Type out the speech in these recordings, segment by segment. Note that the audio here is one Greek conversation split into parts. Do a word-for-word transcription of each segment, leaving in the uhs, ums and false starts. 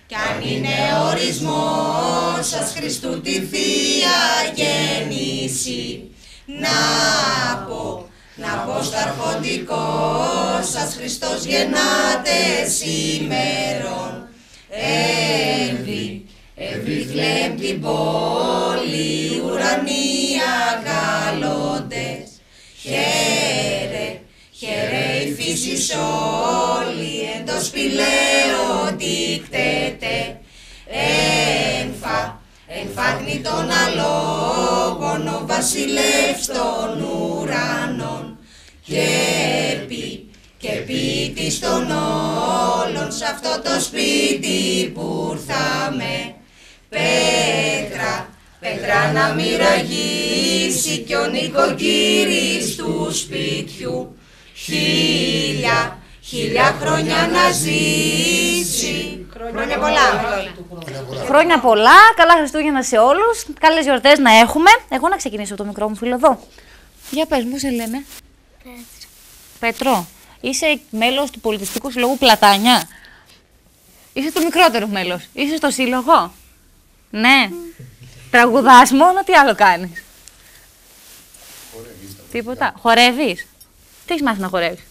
Κι αν είναι ορισμός σας Χριστού τη Θεία Γέννηση, να πω, να πω στα αρχοντικό σας Χριστός γεννάτε σήμερον. Έμβη, Εβιθλέμ την πόλη, ουρανοί αγαλώντες. Χαίρε, χαίρε η φύσης όλη, εν το σπηλαίο δικτέται. Ένφα, ενφάγνει των αλόγων ο βασιλεύς των ουρανών. Και πει, και ποιητής των όλων σ' αυτό το σπίτι που ήρθαμε. Πέτρα, πέτρα να μοιραγήσει κι ο νοικοκύρης του σπιτιού. Χίλια, χίλια χρόνια να ζήσει. Χρόνια πολλά. Χρόνια πολλά, καλά Χριστούγεννα σε όλους. Καλές γιορτές να έχουμε. Εγώ να ξεκινήσω το μικρό μου φίλο εδώ. Για πες μου, σε λένε. Πέτρο. Πέτρο, είσαι μέλος του Πολιτιστικού Συλλόγου Πλατάνια. Είσαι το μικρότερο μέλος. Είσαι στο σύλλογο. Ναι. Mm. Τραγουδάς μόνο, τι άλλο κάνεις. Χορεύεις. Τίποτα. Χορεύεις. Τι έχεις μάθει να χορεύεις.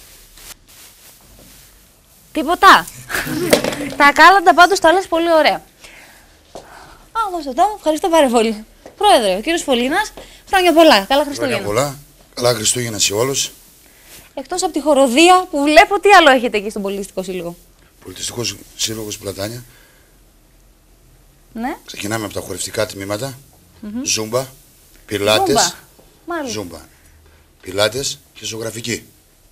Τίποτα. Τα κάλαντα πάντως τα λες πολύ ωραία. Α, όμως εδώ, ευχαριστώ πάρα πολύ. Πρόεδρε, ο κύριος Φωλήνας, χρόνια πολλά. Καλά Χριστούγεννα. Χρόνια πολλά. Καλά Χριστούγεννα σε όλους. Εκτός από τη χοροδία που βλέπω, τι άλλο έχετε εκεί στον Πολιτιστικό Σύλλογο. Πολιτιστικός Σύλλογος Πλατάνια. Ναι. Ξεκινάμε από τα χορευτικά τμήματα. Mm-hmm. Ζούμπα, πιλάτες. Ζούμπα. Ζούμπα. Πιλάτες και ζωγραφική.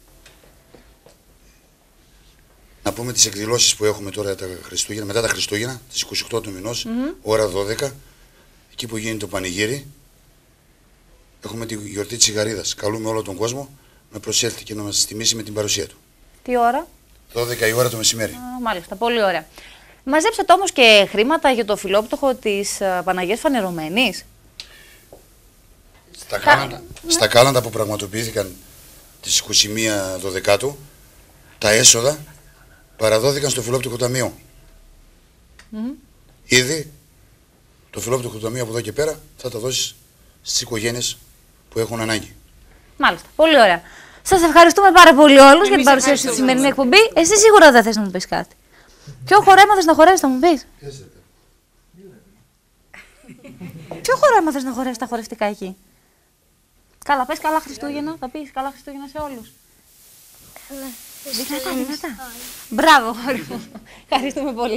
Να πούμε τις εκδηλώσεις που έχουμε τώρα τα Χριστούγεννα, μετά τα Χριστούγεννα, τις είκοσι οκτώ του μηνός, mm-hmm. ώρα δώδεκα, εκεί που γίνεται το πανηγύρι. Έχουμε τη γιορτή της Τσιγαρίδας. Καλούμε όλο τον κόσμο να προσέλθει και να μας τιμήσει με την παρουσία του. Τι ώρα? δώδεκα η ώρα το μεσημέρι. Α, μάλιστα, πολύ ωραία. Μαζέψατε όμως και χρήματα για το φιλόπτωχο της uh, Παναγίας Φανερωμένης. Στα, κάλαντα, ναι. στα κάλαντα που πραγματοποιήθηκαν τις είκοσι μία Δωδεκάτου, τα έσοδα παραδόθηκαν στο φιλόπτωχο ταμείο. Mm-hmm. Ήδη το φιλόπτωχο ταμείο από εδώ και πέρα θα τα δώσει στις οικογένειες που έχουν ανάγκη. Μάλιστα, πολύ ωραία. Σας ευχαριστούμε πάρα πολύ όλους για την παρουσία στη σημερινή εκπομπή. Εσύ σίγουρα δεν θες να μου πεις κάτι. Ποιο χορό έμαθες να χορεύεις, θα μου πεις. Ποιο χορό έμαθες να χορεύεις τα χορευτικά εκεί. Καλά, πες καλά Χριστούγεννα, θα πεις καλά Χριστούγεννα σε όλους. Καλά. Δυνατά, δυνατά. Μπράβο, χωρί μου. Ευχαριστούμε πολύ.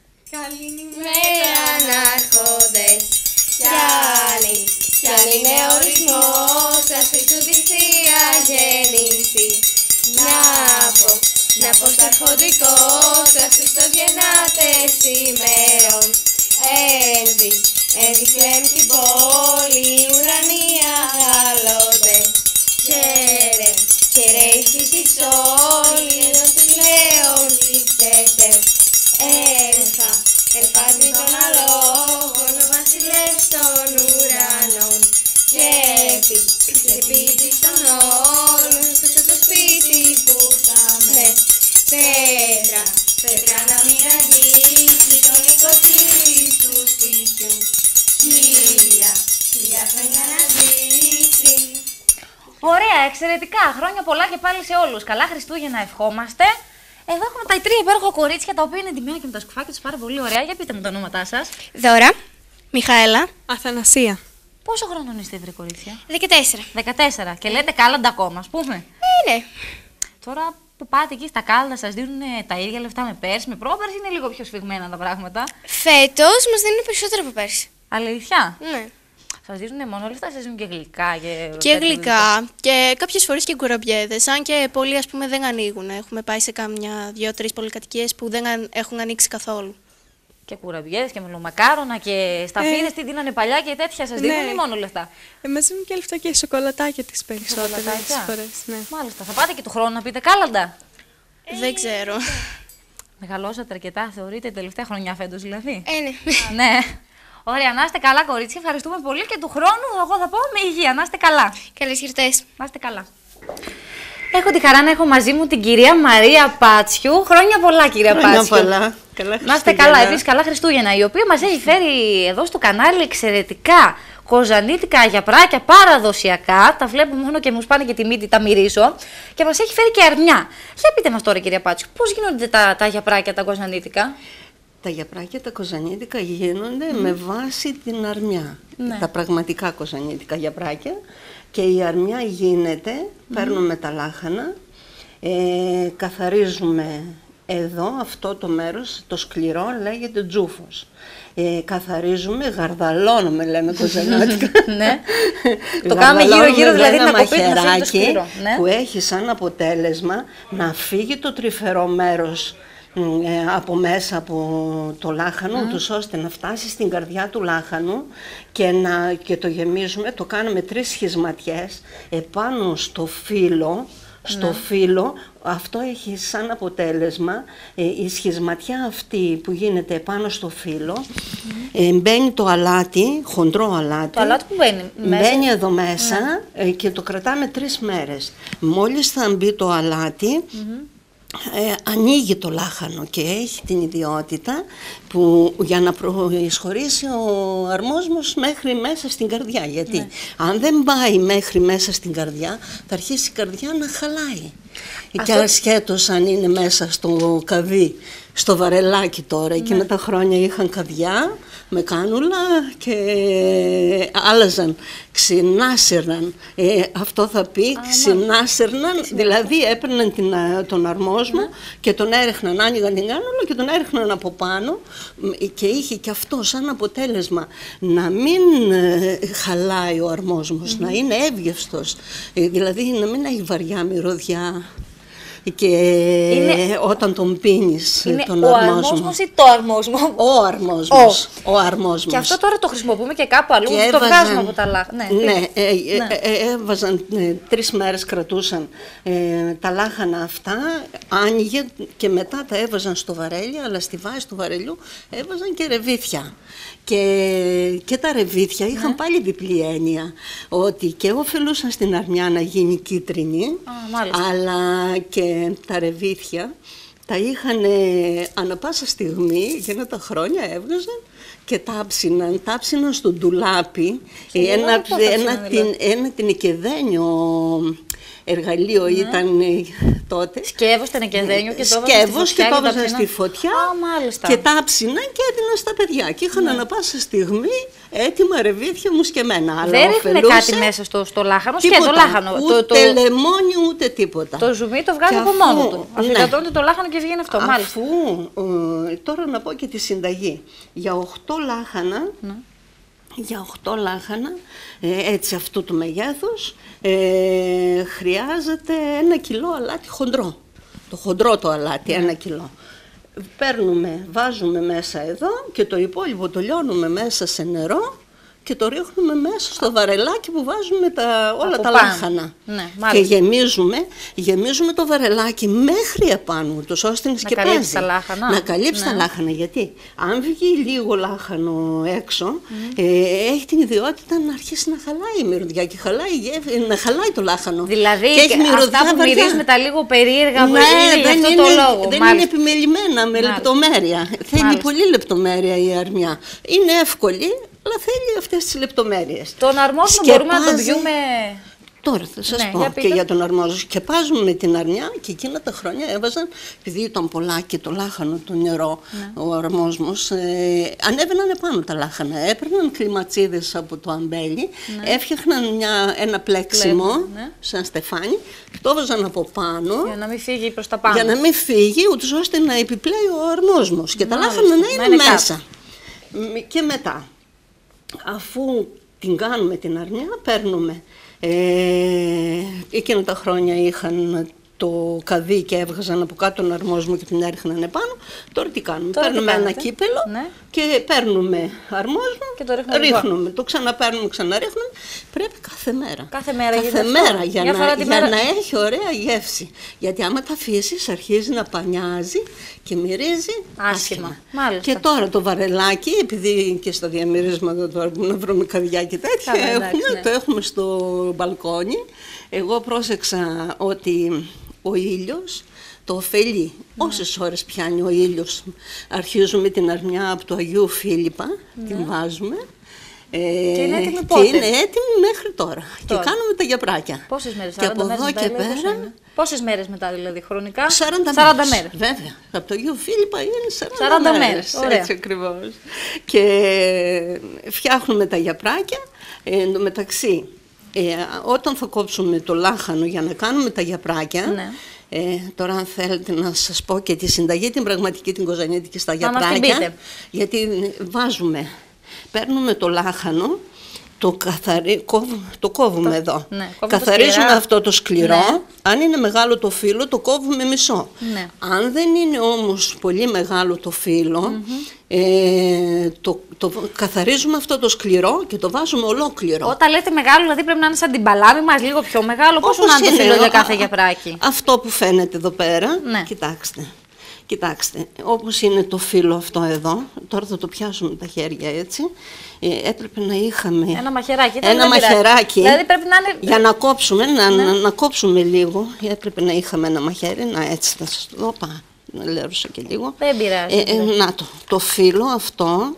Καλημέρα ανάρχοντες, κι άλλοι, κι αν είναι ορισμός σας Χριστού τη Θεία Γέννηση. Να πω, να πω στα αρχοντικό σας Χριστός γεννάτε σήμερον. Ένδυ, ένδυχλέμ την πόλη, ουρανοί αγαλώντες. Χαίρε, χαίρε η φύσης όλη, ενώ τους λέων δικτέται. Έλφα, ελφάγνει των αλόγων, ο βασιλεύς των ουρανών. Και επί, και ποιητής των όλων, στο το σπίτι που ήρθαμε. Πέτρα, πέτρα να μοιραγήσει τον νοικοκύρη του σπιτιού. Χίλια, χίλια χρόνια να ζήσει. Ωραία, εξαιρετικά. Χρόνια πολλά και πάλι σε όλους. Καλά Χριστούγεννα ευχόμαστε. Εδώ έχουμε τα τρία υπέροχα κορίτσια τα οποία είναι ντυμένα και με τα σκουφάκια τους πάρα πολύ ωραία. Για πείτε μου τα ονόματά σας. Δώρα, Μιχαέλα, Αθανασία. Πόσο χρόνο είστε, βρε κορίτσια? δεκατέσσερα. δεκατέσσερα. Και λέτε κάλαντα ακόμα, ας πούμε. Ε, ναι. Τώρα που πάτε εκεί στα κάλαντα, σας δίνουν τα ίδια λεφτά με πέρσι, με πρόπερσι, είναι λίγο πιο σφιγμένα τα πράγματα. Φέτος μας δίνουν περισσότερο από πέρσι. Αλήθεια. Ναι. Σας δίνουν μόνο λεφτά, σας δίνουν και γλυκά. Και, Και γλυκά και κάποιες φορές και κουραμπιέδες. Αν και πολλοί ας πούμε δεν ανοίγουν. Έχουμε πάει σε κάμια δύο-τρεις πολυκατοικίες που δεν έχουν ανοίξει καθόλου. Και κουραμπιέδες και μελομακάρονα και σταφίδες, ε, τι δίνανε παλιά και τέτοια. Σας δίνουν ναι. ή μόνο λεφτά? Ε, μας δίνουν και λεφτά και σοκολατάκια τις περισσότερες φορές. Ναι. Μάλιστα. Θα πάτε και του χρόνου να πείτε κάλαντα? Ε, δεν ξέρω. Μεγαλώσατε αρκετά, θεωρείτε, τελευταία χρονιά φέτος δηλαδή? Ε, ναι. Ναι. Ωραία, να είστε καλά, κορίτσια. Ευχαριστούμε πολύ και του χρόνου, εγώ θα πω, με υγεία. Να είστε καλά. Καλές γιορτές. Να είστε καλά. Έχω τη χαρά να έχω μαζί μου την κυρία Μαρία Πάτσιου. Χρόνια πολλά, κυρία Χρόνια Πάτσιου. πολλά. Καλά Να είστε καλά, Χριστούγεννα. επίσης καλά Χριστούγεννα, η οποία μας έχει φέρει εδώ στο κανάλι εξαιρετικά κοζανίτικα γιαπράκια παραδοσιακά. Τα βλέπουμε μόνο και μου σπάνε και τη μύτη, τα μυρίζω. Και μας έχει φέρει και αρνιά. Για πείτε μας τώρα, κυρία Πάτσου, πώς γίνονται τα, τα γιαπράκια, τα κοζανίτικα? Τα γιαπράκια, τα κοζανίτικα γίνονται mm. με βάση την αρμιά. Ναι. Τα πραγματικά κοζανίτικα γιαπράκια. Και η αρμιά γίνεται, mm. παίρνουμε τα λάχανα, ε, καθαρίζουμε εδώ αυτό το μέρος, το σκληρό λέγεται τζούφος. Ε, καθαρίζουμε, γαρδαλώνουμε λέμε κοζανίτικα. Ναι. Το κάνουμε γύρω-γύρω, δηλαδή να κοπεί το σκληρό. Ναι. Που έχει σαν αποτέλεσμα να φύγει το τρυφερό μέρος από μέσα από το λάχανο, mm. τους, ώστε να φτάσει στην καρδιά του λάχανου και, να, και το γεμίζουμε, το κάνουμε τρεις σχισματιές επάνω στο φύλλο. Στο ναι. φύλλο, αυτό έχει σαν αποτέλεσμα ε, η σχισματιά αυτή που γίνεται επάνω στο φύλλο, mm. ε, μπαίνει το αλάτι, χοντρό αλάτι, το αλάτι που μπαίνει, μπαίνει μέσα. εδώ μέσα ναι. ε, και το κρατάμε τρεις μέρες. Μόλις θα μπει το αλάτι, mm-hmm. Ε, ανοίγει το λάχανο και έχει την ιδιότητα που για να προεισχωρήσει ο αρμόσμος μέχρι μέσα στην καρδιά. Γιατί ναι. αν δεν πάει μέχρι μέσα στην καρδιά, θα αρχίσει η καρδιά να χαλάει. Αυτό... Και ασχέτως αν είναι μέσα στο καβί, στο βαρελάκι τώρα, ναι. εκείνα τα χρόνια είχαν καβιά με κάνουλα και άλλαζαν, ξυνάσερναν. Ε, αυτό θα πει, Α, ξυνάσερναν, δηλαδή έπαιρναν την, τον αρμόσμο ναι. και τον έριχναν, άνοιγαν την κάνουλα και τον έριχναν από πάνω και είχε και αυτό σαν αποτέλεσμα να μην ε, χαλάει ο αρμόσμος, mm-hmm. να είναι εύγευστος, ε, δηλαδή να μην έχει βαριά μυρωδιά. Και είναι... όταν τον πίνεις τον ο αρμόσμο. αρμόσμος ή το αρμόσμο? Ο αρμόσμος. Ο. ο αρμόσμος. Και αυτό τώρα το χρησιμοποιούμε και κάπου αλλού, και το έβαζαν... βγάζουμε από τα λάχανα. Ναι, ναι, ε, ναι. Ε, ε, έβαζαν, ε, τρεις μέρες κρατούσαν ε, τα λάχανα αυτά, άνοιγε και μετά τα έβαζαν στο βαρέλι, αλλά στη βάση του βαρελιού έβαζαν και ρεβίθια. Και, και τα ρεβίθια είχαν ναι. πάλι διπλή έννοια, ότι και ωφελούσαν στην αρμιά να γίνει κίτρινη, Α, αλλά και τα ρεβίθια τα είχαν ανα πάσα στιγμή, εκείνα τα χρόνια έβγαζαν και τάψιναν, τάψιναν στο ντουλάπι, ένα, ένα, ένα, την, ένα την οικεδένιο εργαλείο ναι. ήταν τότε. Σκεύος ήταν οικεδένιο και το Σκεύος και το έβαζαν στη φωτιά Α, και τάψιναν και έδιναν στα παιδιά. Και είχαν ναι. ανα πάσα στιγμή έτοιμα ρεβίθια μουσκεμένα. Δεν ρίχνε κάτι μέσα στο, στο λάχανο, σκέτο το λάχανο. Ούτε το, λεμόνι ούτε τίποτα. Το ζουμί το βγάζει από μόνο του. Αφιλατώνεται ναι. το λάχανο και βγαίνει αυτό. Αφού, μάλιστα. Ε, τώρα να πω και τη συνταγή. Για οχτώ λάχανα, ναι. για οχτώ λάχανα, ε, έτσι αυτού του μεγέθους, ε, χρειάζεται ένα κιλό αλάτι χοντρό. Το χοντρό το αλάτι, ένα κιλό. Παίρνουμε, βάζουμε μέσα εδώ και το υπόλοιπο το λιώνουμε μέσα σε νερό και το ρίχνουμε μέσα στο βαρελάκι που βάζουμε τα, όλα από τα πάνω. Λάχανα. Ναι, και γεμίζουμε, γεμίζουμε το βαρελάκι μέχρι επάνω τους, ώστε να σκεπάζει. Να καλύψει τα λάχανα. Να καλύψει ναι. τα λάχανα. Γιατί αν βγει λίγο λάχανο έξω, mm. ε, έχει την ιδιότητα να αρχίσει να χαλάει η μυρωδιά και χαλάει, να χαλάει το λάχανο. Δηλαδή και έχει αυτά που βαριά. Μυρίζουμε τα λίγο περίεργα, ναι, είναι δεν, αυτό είναι, το λόγο. δεν Μάλιστα. είναι επιμελημένα με Μάλιστα. λεπτομέρεια. Θέλει Μάλιστα. πολύ λεπτομέρεια η αρμιά. Είναι εύκολη, αλλά θέλει αυτές τις λεπτομέρειες. Τον αρμόσμο μπορούμε να τον πιούμε... Τώρα θα σας ναι, πω για και για τον αρμόζο. Σκεπάζουμε με την αρνιά και εκείνα τα χρόνια έβαζαν, επειδή ήταν πολλά και το λάχανο, το νερό, ναι. ο αρμόσμος, ε, ανέβαιναν επάνω τα λάχανα. Έπαιρναν κλιματσίδες από το αμπέλι, ναι. έφτιαχναν μια, ένα πλέξιμο, Πλέον, ναι. σαν στεφάνι, το έβαζαν από πάνω. Για να μην φύγει προς τα πάνω. Για να μην φύγει, ούτως ώστε να επιπλέει ο αρμόσμος και Μάλιστα. τα λάχανα να είναι, να είναι μέσα. Κάτω. Και μετά, αφού την κάνουμε την αρνιά, παίρνουμε. Ε, εκείνα τα χρόνια είχαν το καδί και έβγαζαν από κάτω τον αρμόσμο και την έριχναν επάνω. Τώρα τι κάνουμε? Τώρα παίρνουμε τι ένα κύπελο ναι. και παίρνουμε αρμόσμο, και το ρίχνουμε, ρίχνουμε. Το ξαναπαίρνουμε, ξαναρίχνουμε. Πρέπει κάθε μέρα. Κάθε μέρα, κάθε μέρα για, να, για μέρα. να έχει ωραία γεύση. Γιατί άμα τα αφήσεις αρχίζει να πανιάζει και μυρίζει άσχημα. άσχημα. Και τώρα το βαρελάκι, επειδή και στα διαμερίσματα τώρα που να βρούμε καδιά και τέτοια, Κάμε, έχουμε, εντάξει, ναι. το έχουμε στο μπαλκόνι. Εγώ πρόσεξα ότι ο ήλιος το ωφελεί. Ναι. Όσες ώρες πιάνει ο ήλιος, αρχίζουμε την αρνιά από του Αγίου Φίλιππα, ναι. την βάζουμε. Ε, και είναι έτοιμη πότε? Και είναι έτοιμη μέχρι τώρα. τώρα. Και κάνουμε τα γιαπράκια. Πόσες μέρες, και από εδώ και μετά, πέρα. Πόσες μέρες μετά, δηλαδή, χρονικά? σαράντα, σαράντα μέρες. μέρες. Βέβαια. Από το Αγίου Φίλιππα είναι σαράντα, σαράντα μέρες. μέρες. Ωραία. Έτσι ακριβώς. Και φτιάχνουμε τα γιαπράκια. Ε, εν τω μεταξύ, ε, όταν θα κόψουμε το λάχανο για να κάνουμε τα γιαπράκια. Ναι. Ε, τώρα αν θέλετε να σας πω και τη συνταγή, την πραγματική, την κοζανίτικη στα γιαπράκια. Γιατί βάζουμε, παίρνουμε το λάχανο, το, καθαρι... κόβουμε, το κόβουμε το... εδώ. Ναι, καθαρίζουμε το αυτό το σκληρό. Ναι. Αν είναι μεγάλο το φύλλο, το κόβουμε μισό. Ναι. Αν δεν είναι όμως πολύ μεγάλο το φύλλο, mm-hmm. ε, το, το καθαρίζουμε αυτό το σκληρό και το βάζουμε ολόκληρο. Όταν λέτε μεγάλο, δηλαδή πρέπει να είναι σαν την παλάμη μας, λίγο πιο μεγάλο. Πόσο να είναι το φύλλο για κάθε γιαπράκι? Αυτό που φαίνεται εδώ πέρα, ναι. κοιτάξτε. Κοιτάξτε, όπως είναι το φύλλο αυτό εδώ, τώρα θα το πιάσουμε τα χέρια έτσι, ε, έπρεπε να είχαμε ένα μαχαιράκι, ένα μαχαιράκι δηλαδή πρέπει να είναι... για να κόψουμε, να, ναι. να, να κόψουμε λίγο, έπρεπε να είχαμε ένα μαχαίρι, να έτσι θα σας το δω, πά, να λέρωσα και λίγο. Δεν πειράζει. Ε, ε, να το, το φύλλο αυτό,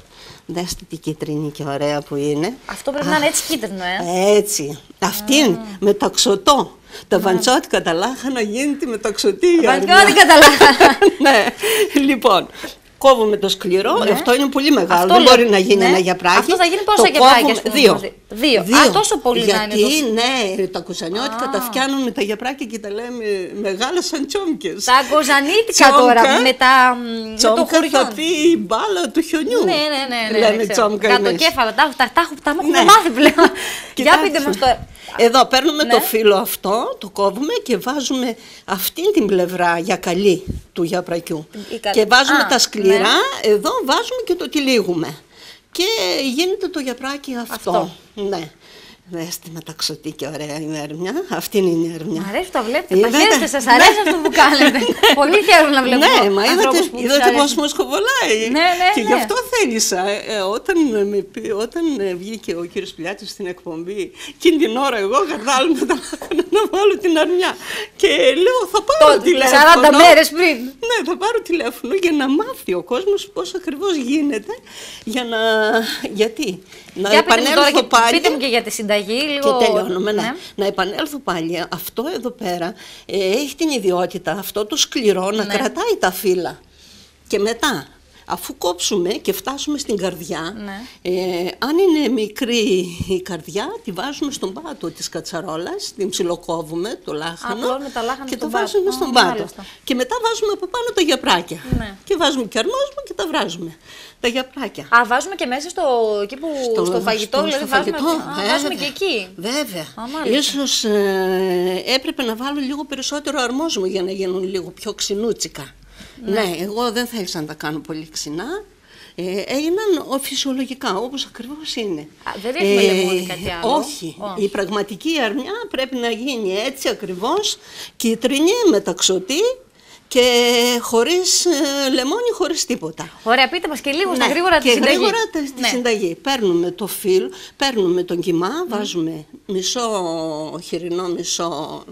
δέστε τι κίτρινη και ωραία που είναι. Αυτό πρέπει Α, να είναι έτσι κίτρινο, ε. Έτσι, αυτή ah. μεταξωτό. Τα βαντσότικα τα λάχανα γίνεται μεταξωτή. Βαντσότικα τα λάχανα. Ναι, λοιπόν, κόβουμε το σκληρό, ναι. αυτό είναι πολύ μεγάλο, αυτό δεν μπορεί να γίνει ναι. ένα γιαπράκι. Αυτό θα γίνει πόσα γιαπράκια? Δύο. Δύο. Δύο. Α, τόσο πολύ γιατί, να είναι τόσο... ναι, τα κοζανιώτικα τα φτιάνουμε τα γιαπράκια και τα λέμε μεγάλα σαν τσόμκες. Τα κοζανίτικα τώρα, με τα... Τσόμκα με το θα πει η μπάλα του χιονιού. Ναι, ναι, ναι. ναι λέμε τσόμκα εμείς. Κατοκέφαλα, τα, τα, τα, τα έχουμε μάθει πλέον. Για πείτε μας τώρα. Εδώ παίρνουμε ναι. το φύλλο αυτό, το κόβουμε και βάζουμε αυτήν την πλευρά για καλή του γιαπρακιού. Κα... Και βάζουμε Α, τα σκληρά, ναι. εδώ βάζουμε και το τυλίγουμε. Και γίνεται το γιαπράκι αυτό. αυτό. Ναι. Δέστε μεταξωτή και ωραία η έρμια. Αυτή είναι η έρμια. Μ' αρέσει, το βλέπετε. Τα χαίρετε, σας αρέσει αυτό που κάνετε. Πολύ χαίρομαι να βλέπω. Ναι, μα είδατε πώς μου σκοβολάει. Ναι, ναι, και γι' αυτό θέλησα. Ε, όταν, με, όταν βγήκε ο κύριος Πιλιάτης στην εκπομπή, εκείνη την ώρα εγώ γαρδάλω με τα λάχανα να βάλω την αρνιά. Και λέω, θα πάρω το, τηλέφωνο. σαράντα μέρες πριν. Ναι, θα πάρω τηλέφωνο για να μάθει ο κόσμος πώς ακριβώς γίνεται. Για να... Γιατί. Να για επανέλθω πείτε πάλι. Πείτε μου και για τη συνταγή, λίγο... Και τελειώνουμε, ναι. ναι. Να επανέλθω πάλι. Αυτό εδώ πέρα ε, έχει την ιδιότητα, αυτό το σκληρό, να ναι. κρατάει τα φύλλα. Και μετά, αφού κόψουμε και φτάσουμε στην καρδιά, ναι. ε, αν είναι μικρή η καρδιά, τη βάζουμε στον πάτο της κατσαρόλας, την ψιλοκόβουμε, το λάχανο, τα λάχανα και το πάτο. βάζουμε στον oh, πάτο. Μάλιστα. Και μετά βάζουμε από πάνω τα γιαπράκια. Ναι. Και βάζουμε και αρμόσμα και τα βράζουμε. Τα γιαπράκια. Α, βάζουμε και μέσα στο, εκεί που, στο, στο φαγητό, στο, δηλαδή στο βάζουμε, φαγητό, α, βέβαια, βάζουμε και εκεί. Βέβαια. Α, Ίσως ε, έπρεπε να βάλω λίγο περισσότερο αρμόσμο για να γίνουν λίγο πιο ξινούτσικα. Ναι, ναι εγώ δεν θέλησα να τα κάνω πολύ ξινά. Ε, έγιναν φυσιολογικά, όπως ακριβώς είναι. Α, δεν ρίχνουμε ε, λεμόνι κάτι άλλο. Όχι. όχι. Η πραγματική αρνιά πρέπει να γίνει έτσι ακριβώς, κίτρινη, μεταξωτή, και χωρίς ε, λεμόνι, χωρίς τίποτα. Ωραία, πείτε μας και λίγο ναι. στα γρήγορα τη συνταγή. Και γρήγορα τη ναι. συνταγή. Παίρνουμε το φύλλο, παίρνουμε τον κιμά, mm. βάζουμε μισό χοιρινό, μισό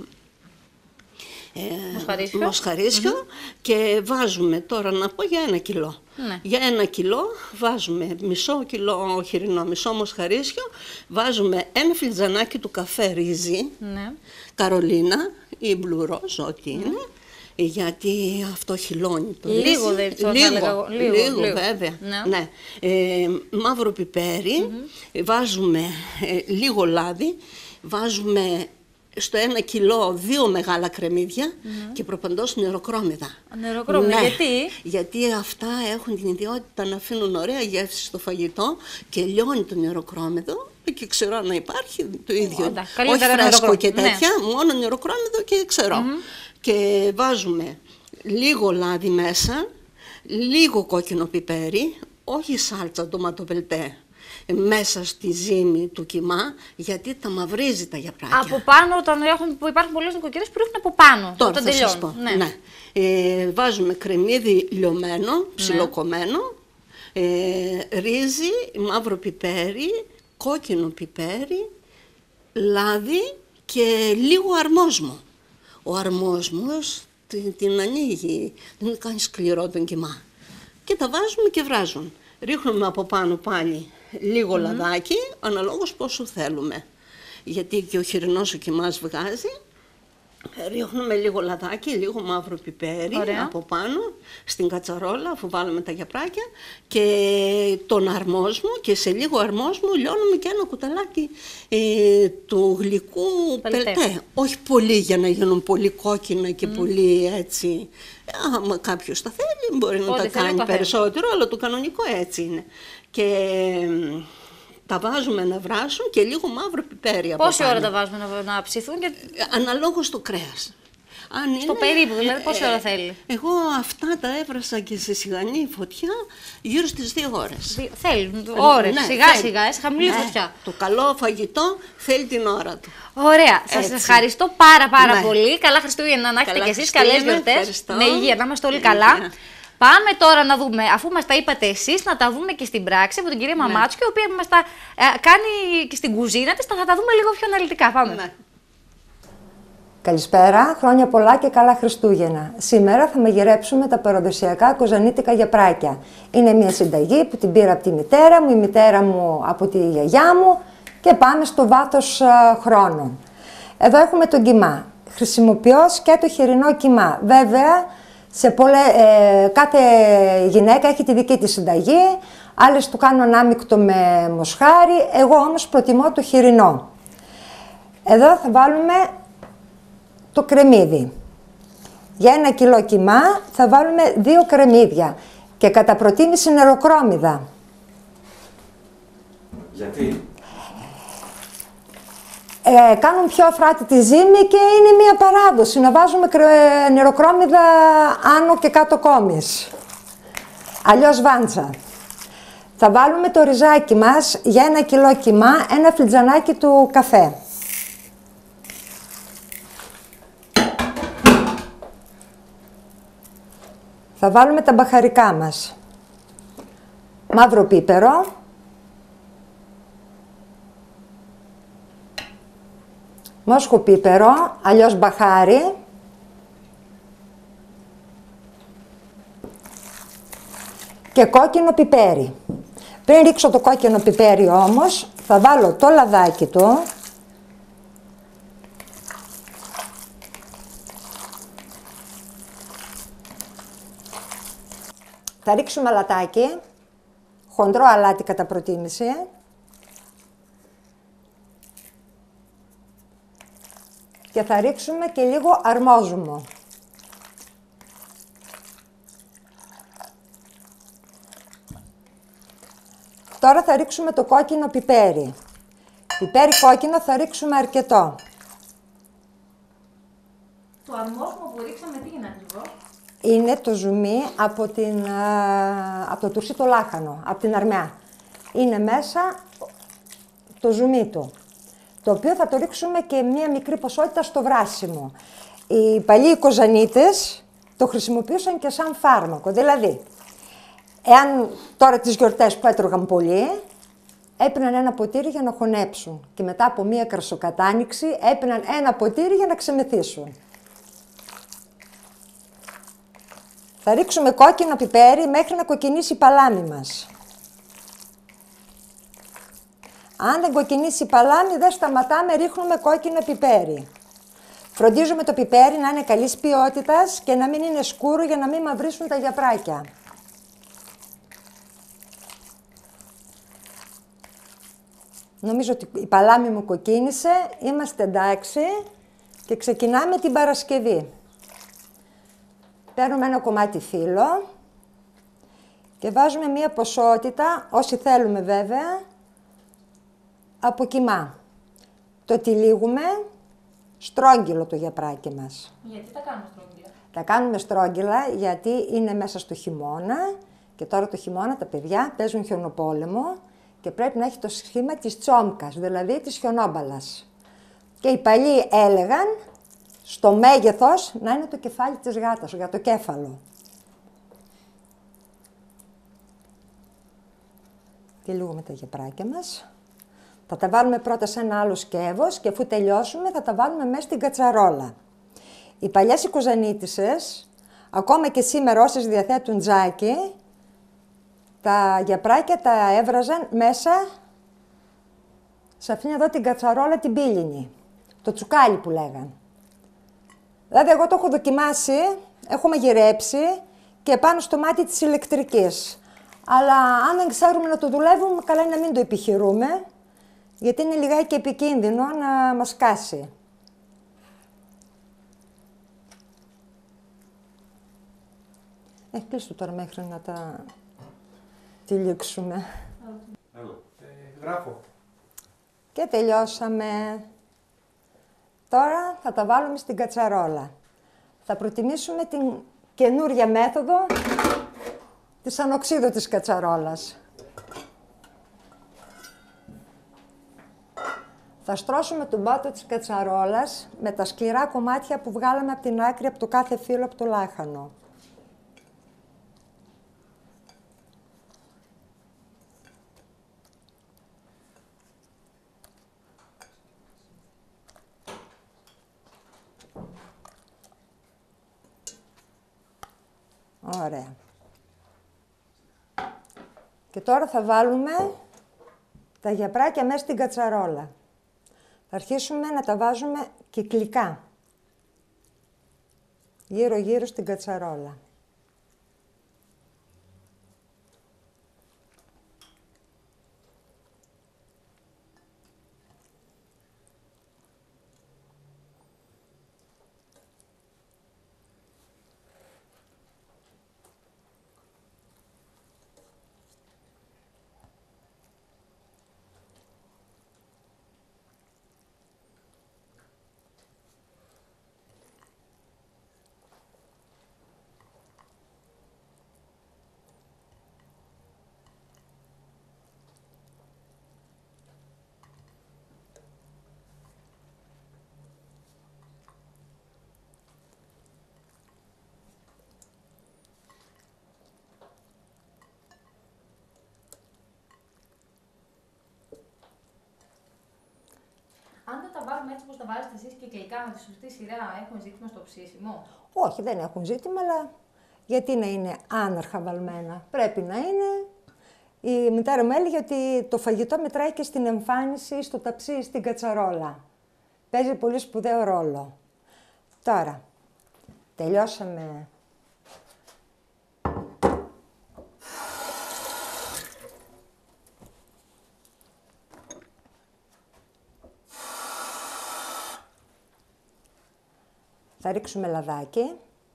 ε, μοσχαρίσιο, μοσχαρίσιο mm-hmm. και βάζουμε τώρα να πω για ένα κιλό. Ναι. Για ένα κιλό βάζουμε μισό κιλό χοιρινό, μισό μοσχαρίσιο, βάζουμε ένα φλιτζανάκι του καφέ ρύζι, ναι. Καρολίνα ή μπλουρόζ, ό,τι είναι. Mm. Γιατί αυτό χυλώνει το ρύζι. Λίγο δεν λίγο, λίγο, λίγο, λίγο, βέβαια. Ναι. Ναι. Ε, μαύρο πιπέρι, mm-hmm. βάζουμε ε, λίγο λάδι, βάζουμε στο ένα κιλό δύο μεγάλα κρεμμύδια mm-hmm. και προπαντός νεροκρόμιδα. Νεροκρόμιδα, ναι. γιατί? Γιατί αυτά έχουν την ιδιότητα να αφήνουν ωραία γεύση στο φαγητό και λιώνει το νεροκρόμιδο και ξερό να υπάρχει το ίδιο. Όντα, όχι φρέσκο και τέτοια, ναι. μόνο νεροκρόμιδο και ξερό. Mm-hmm. Και βάζουμε λίγο λάδι μέσα, λίγο κόκκινο πιπέρι, όχι σάλτσα ντοματοπελτέ, μέσα στη ζύμη του κιμά, γιατί τα μαυρίζει τα γιαπράκια. Από πάνω, όταν έχουν, που υπάρχουν πολλές νοικοκυρές που ρίχνουν από πάνω. Τώρα θα σας πω. Ναι. Ναι. Ε, βάζουμε κρεμμύδι λιωμένο, ψιλοκομμένο, ναι. ε, ρύζι, μαύρο πιπέρι, κόκκινο πιπέρι, λάδι και λίγο αρμόσμο. Ο αρμόσμος την, την ανοίγει, δεν κάνει σκληρό τον κιμά. Και τα βάζουμε και βράζουν. Ρίχνουμε από πάνω πάλι λίγο mm. λαδάκι, αναλόγως πόσο θέλουμε. Γιατί και ο χοιρινός ο κιμάς βγάζει. Ρίχνουμε λίγο λαδάκι, λίγο μαύρο πιπέρι. Ωραία. Από πάνω στην κατσαρόλα, αφού βάλουμε τα γιαπράκια, και τον αρμόσμο, και σε λίγο αρμόσμο λιώνουμε και ένα κουταλάκι ε, του γλυκού πελτέ. πελτέ. Όχι πολύ, για να γίνουν πολύ κόκκινα και mm. πολύ έτσι. Άμα κάποιος τα θέλει μπορεί να Ό, τα κάνει περισσότερο, αλλά το κανονικό έτσι είναι. Και τα βάζουμε να βράσουν και λίγο μαύρο πιπέρι από Πόση πάνω. ώρα τα βάζουμε να, να ψηθούν? Και... Αναλόγως το κρέας. Αν στο είναι, περίπου, δηλαδή πόση ε, ώρα θέλει? Εγώ αυτά τα έβρασα και σε σιγανή φωτιά γύρω στις δύο ώρες. Δι... Θέλει ώρες, ναι, σιγά θέλει. σιγά, σε χαμηλή ναι, φωτιά. Το καλό φαγητό θέλει την ώρα του. Ωραία, σας Έτσι. ευχαριστώ πάρα πάρα ναι. πολύ. Καλά Χριστούγεννα να έχετε κι εσείς, καλές γιορτές. Με υγεία, να είμαστε όλοι με καλά. υγεία. Πάμε τώρα να δούμε, αφού μας τα είπατε εσείς, να τα δούμε και στην πράξη από την κυρία ναι. Μαμάτσου, η οποία μας τα ε, κάνει και στην κουζίνα της, θα τα δούμε λίγο πιο αναλυτικά. Πάμε. Ναι. Καλησπέρα, χρόνια πολλά και καλά Χριστούγεννα. Σήμερα θα μαγειρέψουμε τα παραδοσιακά κοζανίτικα γιαπράκια. Είναι μια συνταγή που την πήρα από τη μητέρα μου, η μητέρα μου από τη γιαγιά μου και πάμε στο βάθος α, χρόνων. Εδώ έχουμε τον κιμά. Χρησιμοποιώ και το χοιρινό κιμά. Βέβαια, σε πολλέ, ε, κάθε γυναίκα έχει τη δική της συνταγή, άλλες του κάνουν ανάμεικτο με μοσχάρι, εγώ όμως προτιμώ το χοιρινό. Εδώ θα βάλουμε το κρεμμύδι. Για ένα κιλό κιμά θα βάλουμε δύο κρεμμύδια και κατά προτίμηση νεροκρόμιδα. Γιατί? Ε, κάνουν πιο αφράτη τη ζύμη και είναι μια παράδοση να βάζουμε νεροκρόμιδα άνω και κάτω κόμις. Αλλιώς βάντσα. Θα βάλουμε το ριζάκι μας για ένα κιλό κιμά, ένα φλιτζανάκι του καφέ. Θα βάλουμε τα μπαχαρικά μας. Μαύρο πίπερο. Μόσχο πίπερο, αλλιώς μπαχάρι. Και κόκκινο πιπέρι. Πριν ρίξω το κόκκινο πιπέρι όμως, θα βάλω το λαδάκι του. Θα ρίξουμε αλατάκι, χοντρό αλάτι κατά προτίμηση. Και θα ρίξουμε και λίγο αρμόζουμο. Τώρα θα ρίξουμε το κόκκινο πιπέρι. Πιπέρι κόκκινο θα ρίξουμε αρκετό. Το αρμόζουμο που ρίξαμε τι είναι ακριβώς? Είναι το ζουμί από, την, από το τουρσί το λάχανο, από την αρμιά. Είναι μέσα το ζουμί του, το οποίο θα το ρίξουμε και μία μικρή ποσότητα στο βράσιμο. Οι παλιοί κοζανίτες το χρησιμοποιούσαν και σαν φάρμακο. Δηλαδή, εάν τώρα τις γιορτές που έτρωγαν πολύ, έπιναν ένα ποτήρι για να χωνέψουν και μετά από μία κρασοκατάνιξη έπιναν ένα ποτήρι για να ξεμεθύσουν. Θα ρίξουμε κόκκινο πιπέρι μέχρι να κοκκινήσει η παλάμη μας. Αν δεν κοκκινήσει η παλάμη, δεν σταματάμε, ρίχνουμε κόκκινο πιπέρι. Φροντίζουμε το πιπέρι να είναι καλής ποιότητας και να μην είναι σκούρο για να μην μαυρίσουν τα γιαπράκια. Νομίζω ότι η παλάμη μου κοκκίνησε, είμαστε εντάξει και ξεκινάμε την Παρασκευή. Παίρνουμε ένα κομμάτι φύλλο και βάζουμε μία ποσότητα, όσοι θέλουμε βέβαια, από κιμά. Το τυλίγουμε στρόγγυλο το γιαπράκι μας. Γιατί τα κάνουμε στρόγγυλα? Τα κάνουμε στρόγγυλα γιατί είναι μέσα στο χειμώνα και τώρα το χειμώνα τα παιδιά παίζουν χιονοπόλεμο και πρέπει να έχει το σχήμα της τσόμκας, δηλαδή της χιονόμπαλας. Και οι παλιοί έλεγαν στο μέγεθος να είναι το κεφάλι της γάτας, για το κέφαλο. Τυλίγουμε τα γιαπράκια μας. Θα τα βάλουμε πρώτα σε ένα άλλο σκεύος και αφού τελειώσουμε θα τα βάλουμε μέσα στην κατσαρόλα. Οι παλιές οι κοζανίτισσες, ακόμα και σήμερα όσες διαθέτουν τζάκι, τα γιαπράκια τα έβραζαν μέσα σε αυτήν εδώ την κατσαρόλα την πύληνη. Το τσουκάλι που λέγαν. Δηλαδή εγώ το έχω δοκιμάσει, έχω μαγειρέψει και πάνω στο μάτι της ηλεκτρικής. Αλλά αν δεν ξέρουμε να το δουλεύουμε, καλά είναι να μην το επιχειρούμε, γιατί είναι λιγάκι επικίνδυνο να μας κάσει. Έχει κλείσει τώρα μέχρι να τα τυλίξουμε. Έλα. Ε, γράφω. Και τελειώσαμε. Τώρα θα τα βάλουμε στην κατσαρόλα. Θα προτιμήσουμε την καινούρια μέθοδο της ανοξίδου της κατσαρόλας. Θα στρώσουμε τον πάτο της κατσαρόλας με τα σκληρά κομμάτια που βγάλαμε από την άκρη από το κάθε φύλλο από το λάχανο. Ωραία. Και τώρα θα βάλουμε τα γιαπράκια μέσα στην κατσαρόλα. Θα αρχίσουμε να τα βάζουμε κυκλικά. Γύρω-γύρω στην κατσαρόλα. Αν δεν τα βάλουμε έτσι όπως τα βάζετε εσείς κυκλικά με τη σωστή σειρά, έχουμε ζήτημα στο ψήσιμο? Όχι, δεν έχουν ζήτημα, αλλά γιατί να είναι άναρχα βαλμένα. Πρέπει να είναι. Η μητέρα μου έλεγε ότι το φαγητό μετράει και στην εμφάνιση, στο ταψί, στην κατσαρόλα. Παίζει πολύ σπουδαίο ρόλο. Τώρα, τελειώσαμε. Θα ρίξουμε λαδάκι.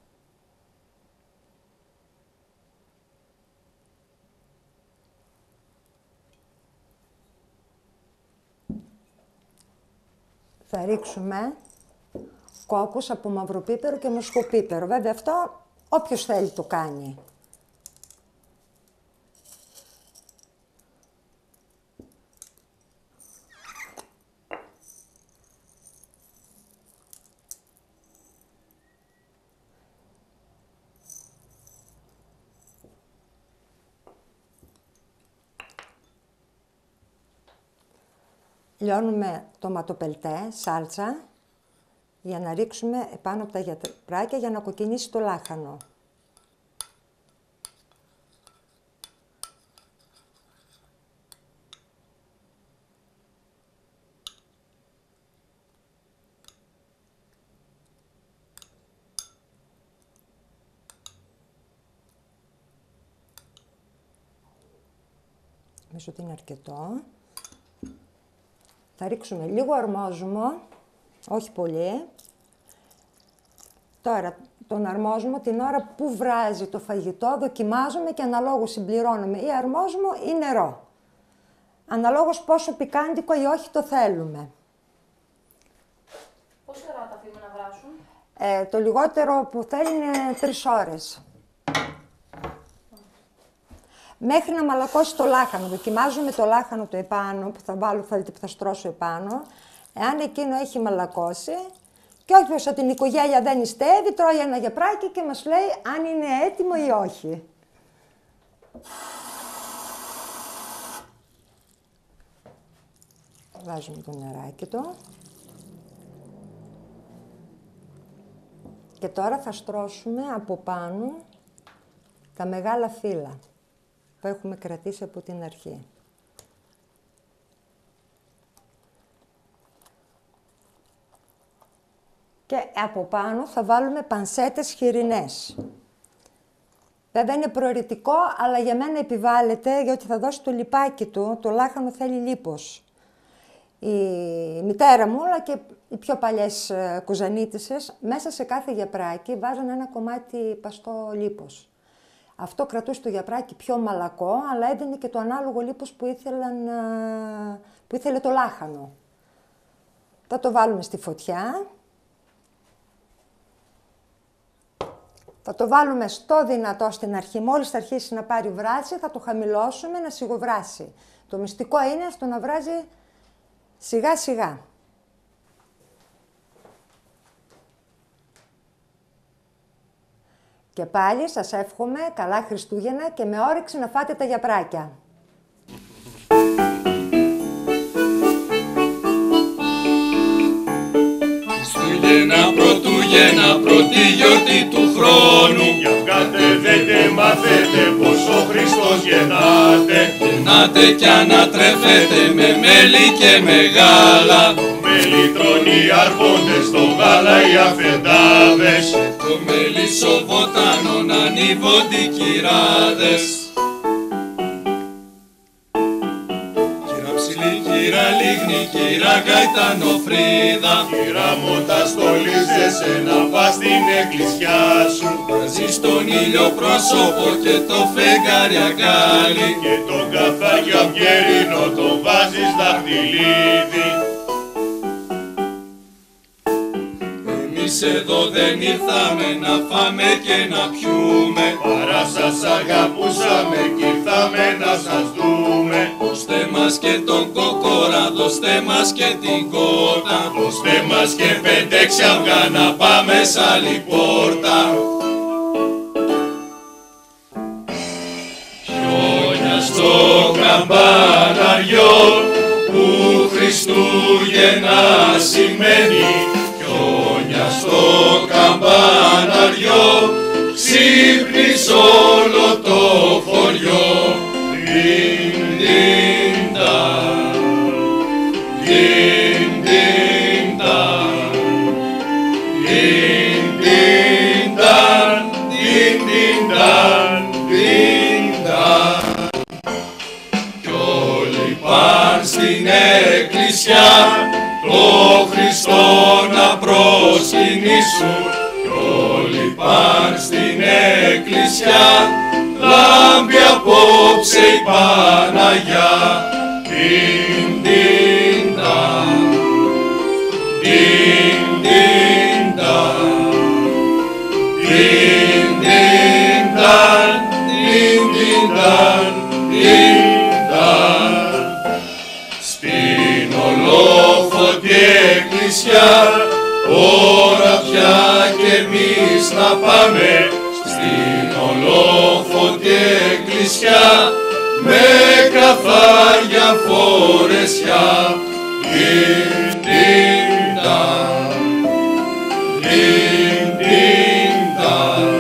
Θα ρίξουμε κόκκους από μαυροπίπερο και μοσχοπίπερο. Βέβαια αυτό όποιος θέλει το κάνει. Λιώνουμε τοματοπελτέ, σάλτσα, για να ρίξουμε επάνω από τα γιαπράκια για να κοκκινήσει το λάχανο. Νομίζω ότι είναι αρκετό. Θα ρίξουμε λίγο αρμόζουμο, όχι πολύ. Τώρα, τον αρμόζουμο την ώρα που βράζει το φαγητό, δοκιμάζουμε και αναλόγως συμπληρώνουμε ή αρμόζουμο ή νερό. Αναλόγως πόσο πικάντικο ή όχι το θέλουμε. Πόση ώρα τα αφήνουμε να βράσουν? Ε, το λιγότερο που θέλει είναι τρεις ώρες. Μέχρι να μαλακώσει το λάχανο. Δοκιμάζουμε το λάχανο το επάνω που θα βάλω, θέλετε που θα στρώσω επάνω. Εάν εκείνο έχει μαλακώσει και όποιος από την οικογένεια δεν νηστεύει, τρώει ένα γιαπράκι και μας λέει αν είναι έτοιμο ή όχι. Βάζουμε το νεράκι του. Και τώρα θα στρώσουμε από πάνω τα μεγάλα φύλλα που έχουμε κρατήσει από την αρχή. Και από πάνω θα βάλουμε πανσέτες χοιρινές. Βέβαια είναι προαιρετικό, αλλά για μένα επιβάλλεται, γιατί θα δώσει το λιπάκι του, το λάχανο θέλει λίπος. Η μητέρα μου, αλλά και οι πιο παλιές κουζανίτισσες, μέσα σε κάθε γιαπράκι βάζανε ένα κομμάτι παστό λίπος. Αυτό κρατούσε το γιαπράκι πιο μαλακό, αλλά έδινε και το ανάλογο λίπος που, ήθελαν, που ήθελε το λάχανο. Θα το βάλουμε στη φωτιά. Θα το βάλουμε στο δυνατό στην αρχή. Μόλις θα αρχίσει να πάρει βράση, θα το χαμηλώσουμε να σιγοβράσει. Το μυστικό είναι στο να βράζει σιγά σιγά. Και πάλι σας εύχομαι καλά Χριστούγεννα και με όρεξη να φάτε τα γιαπράκια. Χριστούγεννα, Πρωτούγεννα, πρώτη γιορτή του χρόνου. Για βγάτε, δέτε, μάθετε πως ο Χριστός γεννάται. Γεννάτε κι ανατρέφετε με μέλι και με γάλα. Το μέλι τρώνε οι αρχόντες, το γάλα οι αφεντάδες. Και το μέλι σοβοτάνων ανοίγονται οι κυράδες. Κύρα Λίγνη, κύρα Γαϊτανοφρίδα, κύρα Μότα στολίζεσαι να πας στην εκκλησιά σου. Βάζεις τον ήλιο πρόσωπο και το φεγγάρι αγκάλι, και τον καθάρι αυγερίνο το βάζεις δαχτυλίδι. Εμείς εδώ δεν ήρθαμε να φάμε και να πιούμε, παρά σας αγαπούσαμε κι ήρθαμε να σας δούμε. Δώστε μας και τον κόκορα, δώστε μας και την κότα, δώστε μας και πέντε-έξι αυγά να πάμε σ' άλλη πόρτα. Χιόνια στο καμπαναριό που Χριστούγεννα σημαίνει, χιόνια στο καμπαναριό ξύπνεις όλο το χωριό. Din, din, da. Din, din, da. Din, din, da. Din, din, da. Din, da. Κι όλοι παν στην εκκλησιά το Χριστό να προσκυνήσουν. Κι όλοι παν στην εκκλησιά λάμπει απόψε η Παναγιά. Din, din, da. Din, din, da. Din, din, da. Din, din, da. Din, da. Στην ολόφωτη εκκλησιά ώρα πια κι εμείς να πάμε. Στην ολόφωτη εκκλησιά με καθάρια φορεσιά. Din, din, da. Din, din, da.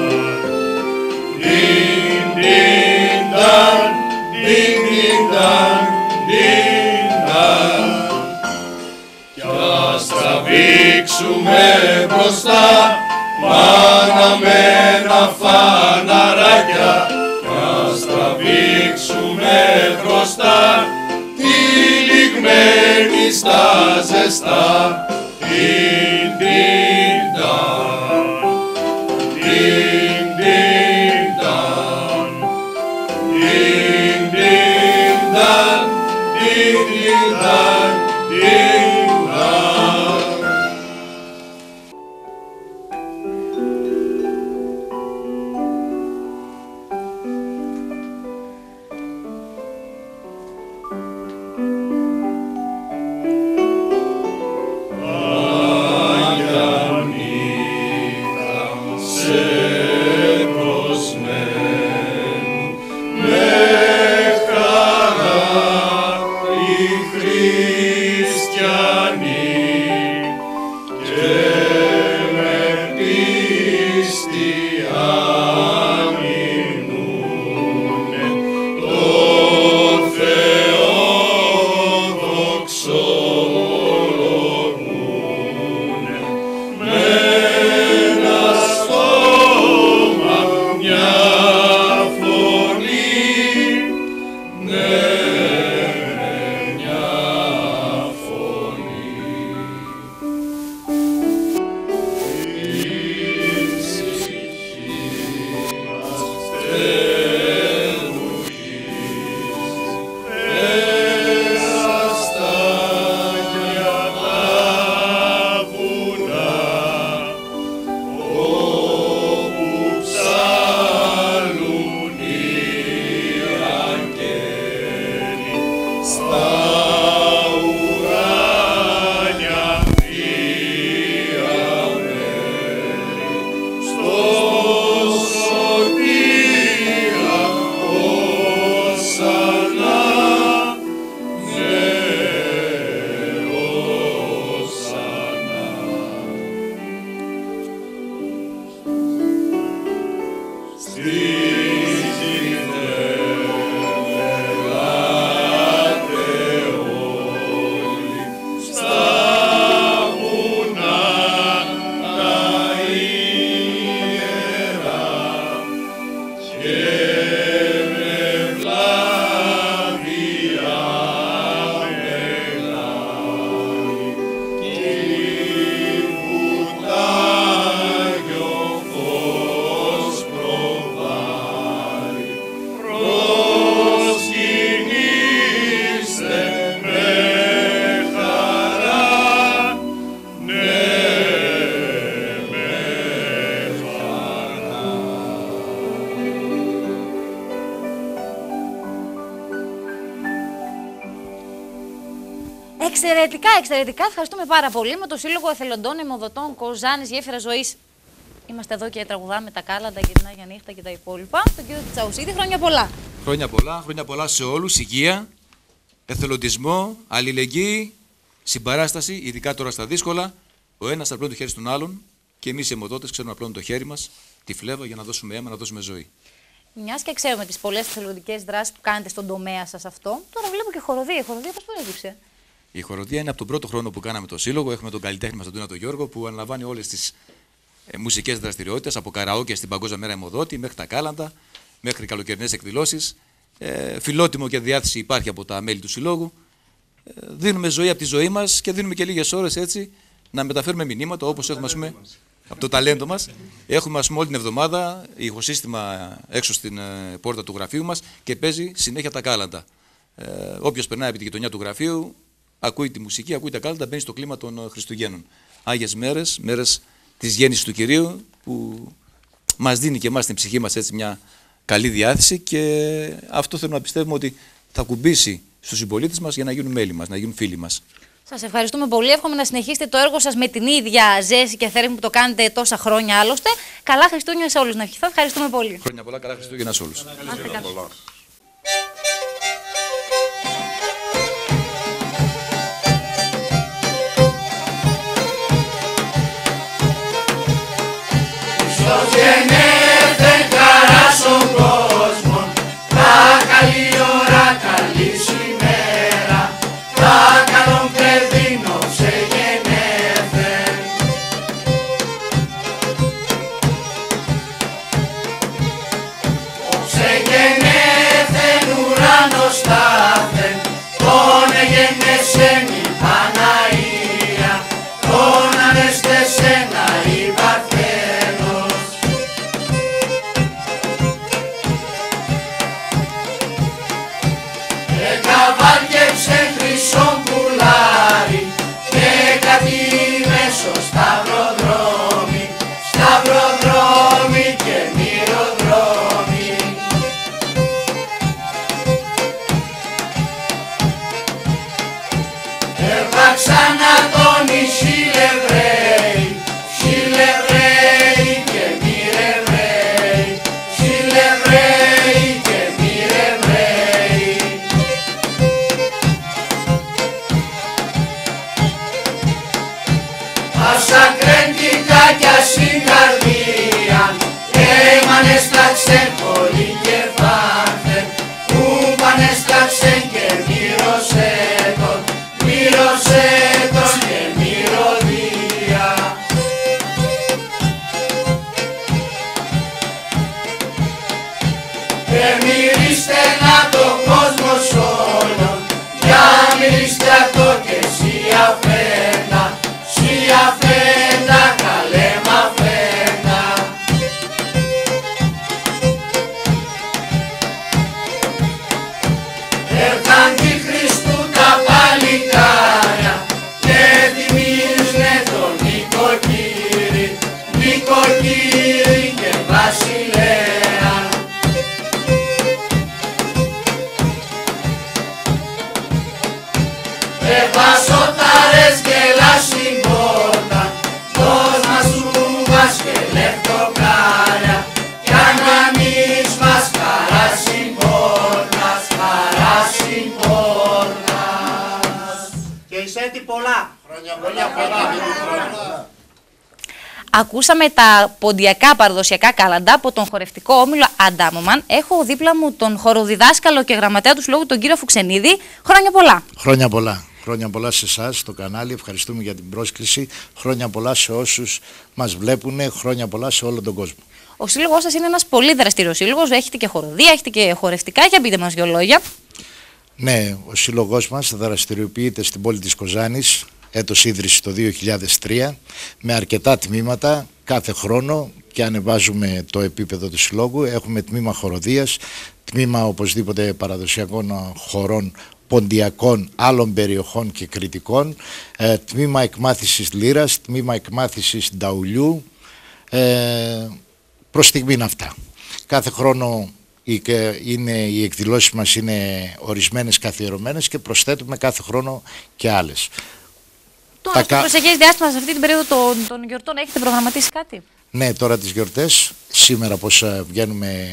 Din, din, da. Din, din, da. Din, da. Κι ας τραβήξουμε μπροστά μαναμένα φαναράκια, κι ας τραβήξουμε μπροστά τυλιγμένη στα ζεστά. Din, din, da. Din, din, da. Din, din, da. Din, din, da. Din, da. Χριστιανοί Εξαιρετικά, εξαιρετικά. Ευχαριστούμε πάρα πολύ. Με το Σύλλογο Εθελοντών Αιμοδοτών Κοζάνης Γέφυρα Ζωής. Είμαστε εδώ και τραγουδάμε τα κάλαντα, γυρνά για νύχτα και τα υπόλοιπα. Τον κύριο Τσαουσίδη, χρόνια πολλά. Χρόνια πολλά, χρόνια πολλά σε όλους. Υγεία, εθελοντισμό, αλληλεγγύη, συμπαράσταση, ειδικά τώρα στα δύσκολα. Ο ένας απλώνει το χέρι στον άλλον και εμείς οι αιμοδότες ξέρουμε να απλώνουμε το χέρι μας, τη φλέβα για να δώσουμε αίμα, να δώσουμε ζωή. Μιας και ξέρουμε τις πολλές εθελοντικές δράσεις που κάνετε στον τομέα σας αυτό, τώρα βλέπω και χοροδία. Η χοροδία πώς προέκυψε? Η χοροδία είναι από τον πρώτο χρόνο που κάναμε το σύλλογο. Έχουμε τον καλλιτέχνη μας τον Τούνα τον Γιώργο που αναλαμβάνει όλες τις ε, μουσικές δραστηριότητες από καραόκε στην Παγκόσμια Μέρα Αιμοδότη μέχρι τα κάλαντα, μέχρι καλοκαιρινές εκδηλώσεις. Ε, φιλότιμο και διάθεση υπάρχει από τα μέλη του συλλόγου. Ε, δίνουμε ζωή από τη ζωή μας και δίνουμε και λίγες ώρες έτσι να μεταφέρουμε μηνύματα όπως έχουμε ας πούμε, από το ταλέντο μας. Έχουμε ας πούμε, όλη την εβδομάδα ηχοσύστημα έξω στην ε, πόρτα του γραφείου μας και παίζει συνέχεια τα κάλαντα. Ε, Όποιος περνάει από τη γειτονιά του γραφείου, ακούει τη μουσική, ακούει τα κάλαντα, μπαίνει στο κλίμα των Χριστουγέννων. Άγιες μέρες, μέρες της γέννησης του Κυρίου, που μας δίνει και εμάς την ψυχή μας έτσι μια καλή διάθεση και αυτό θέλουμε να πιστεύουμε ότι θα κουμπίσει στους συμπολίτες μας για να γίνουν μέλη μας, να γίνουν φίλοι μας. Σας ευχαριστούμε πολύ. Εύχομαι να συνεχίσετε το έργο σας με την ίδια ζέση και θέρμη που το κάνετε τόσα χρόνια άλλωστε. Καλά Χριστούγεννα σε όλους να ευχηθώ. Ευχαριστούμε πολύ. Χρόνια πολλά, καλά Χριστούγεννα σε όλους. Χριστός γεννήθεν χαρά στον κόσμο, τα καλή ώρα, καλή σου ημέρα, τα καλόν παιδίνο σε γεννήθεν. Σε γεννήθεν έτη πολλά. Χρόνια πολλά. Ακούσαμε τα ποντιακά παραδοσιακά κάλαντα από τον χορευτικό όμιλο Αντάμωμαν. Έχω δίπλα μου τον χοροδιδάσκαλο και γραμματέα του Συλλόγου, τον κύριο Φουξενίδη. Χρόνια πολλά. Χρόνια πολλά. Χρόνια πολλά σε εσάς, στο κανάλι. Ευχαριστούμε για την πρόσκληση. Χρόνια πολλά σε όσους μας βλέπουν. Χρόνια πολλά σε όλο τον κόσμο. Ο σύλλογος σας είναι ένας πολύ δραστήριος σύλλογος. Έχετε και χοροδία, έχετε και χορευτικά. Για πείτε μας δύο λόγια. Ναι, ο σύλλογός μας δραστηριοποιείται στην πόλη της Κοζάνης. Έτος ίδρυσης το δύο χιλιάδες τρία, με αρκετά τμήματα κάθε χρόνο και ανεβάζουμε το επίπεδο του συλλόγου. Έχουμε τμήμα χοροδίας, τμήμα οπωσδήποτε παραδοσιακών χορών, ποντιακών, άλλων περιοχών και κριτικών, ε, τμήμα εκμάθησης λύρας, τμήμα εκμάθησης νταουλιού, ε, προς στιγμήν αυτά. Κάθε χρόνο είναι, οι εκδηλώσεις μας είναι ορισμένες, καθιερωμένες και προσθέτουμε κάθε χρόνο και άλλες. Τώρα, στο προσεχές διάστημα, σε αυτή την περίοδο των, των γιορτών, έχετε προγραμματίσει κάτι? Ναι, τώρα τις γιορτές, σήμερα πως βγαίνουμε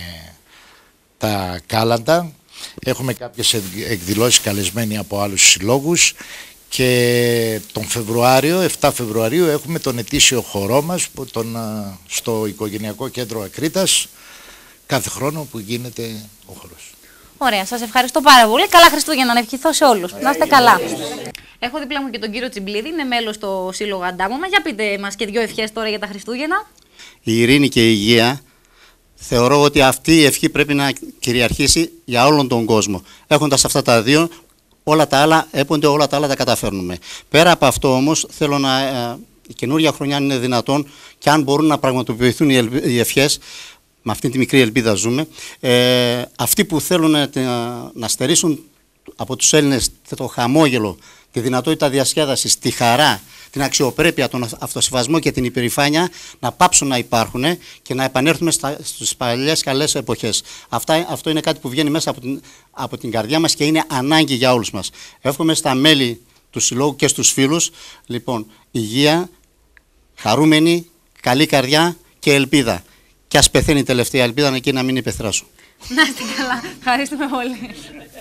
τα κάλαντα, έχουμε κάποιες εκδηλώσεις καλεσμένοι από άλλους συλλόγους και τον Φεβρουάριο, επτά Φεβρουαρίου, έχουμε τον ετήσιο χορό μας τον, στο Οικογενειακό Κέντρο Ακρίτας, κάθε χρόνο που γίνεται ο χορός. Ωραία, σας ευχαριστώ πάρα πολύ. Καλά Χριστούγεννα, να ευχηθώ σε όλους. Να είστε καλά. Έχω δίπλα μου και τον κύριο Τσιμπλίδη, είναι μέλος στο Σύλλογο Αντάμωμα. Για πείτε μας και δύο ευχές τώρα για τα Χριστούγεννα. Η ειρήνη και η υγεία. Θεωρώ ότι αυτή η ευχή πρέπει να κυριαρχήσει για όλον τον κόσμο. Έχοντας αυτά τα δύο, όλα τα άλλα έπονται, όλα τα άλλα τα καταφέρνουμε. Πέρα από αυτό όμως, θέλω να. Ε, η καινούργια χρονιά, αν είναι δυνατόν και αν μπορούν να πραγματοποιηθούν οι, οι ευχές, με αυτή τη μικρή ελπίδα ζούμε, ε, αυτοί που θέλουν να, να στερήσουν από τους Έλληνες το χαμόγελο, τη δυνατότητα διασκέδασης, τη χαρά, την αξιοπρέπεια, τον αυτοσεβασμό και την υπερηφάνεια, να πάψουν να υπάρχουν και να επανέλθουμε στα, στις παλιές καλές εποχές. Αυτά, αυτό είναι κάτι που βγαίνει μέσα από την, από την καρδιά μας και είναι ανάγκη για όλους μας. Εύχομαι στα μέλη του Συλλόγου και στους φίλους, λοιπόν, υγεία, χαρούμενη, καλή καρδιά και ελπίδα. Και ας πεθαίνει η τελευταία ελπίδα, εκεί να μην υπεθράσω. Να είστε καλά. Ευχαριστούμε πολύ.